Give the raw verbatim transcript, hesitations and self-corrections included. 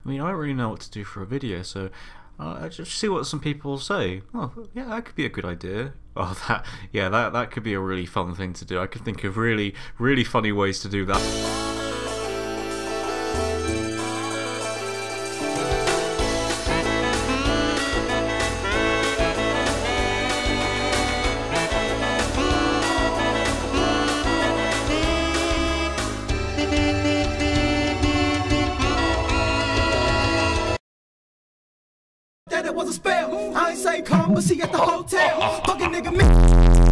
mean, I don't really know what to do for a video, so uh, I just see what some people say. Oh, yeah, that could be a good idea. Oh, that, yeah, that that could be a really fun thing to do. I could think of really, really funny ways to do that. That it was a spell. I ain't say come, but she at the hotel. Fucking nigga me.